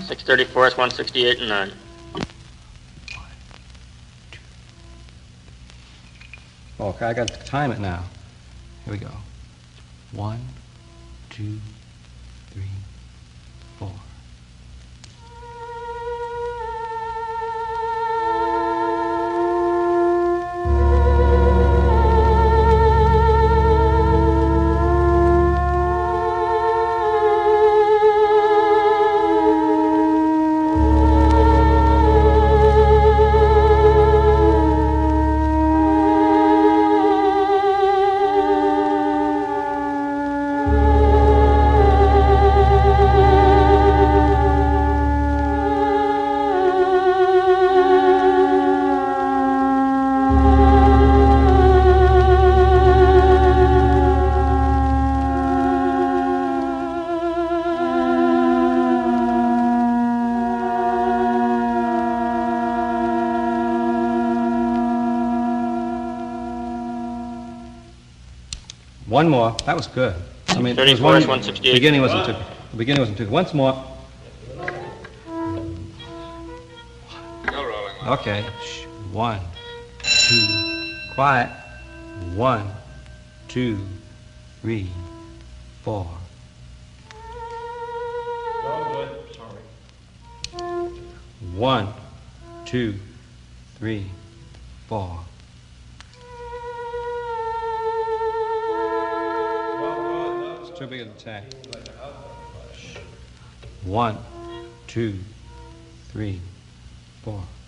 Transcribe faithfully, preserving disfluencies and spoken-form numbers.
six thirty-four is one sixty-eight and nine. Okay, I got to time it now. Here we go. One, two, three, four. One more. That was good. I mean, thirty-four one, is one sixty-eight. The beginning wasn't too. The beginning wasn't too. Once more. Still rolling. Okay. Shh. One, two. Quiet. One, two, three, four. One, two, three, four. It's too big of a attack. One, two, three, four.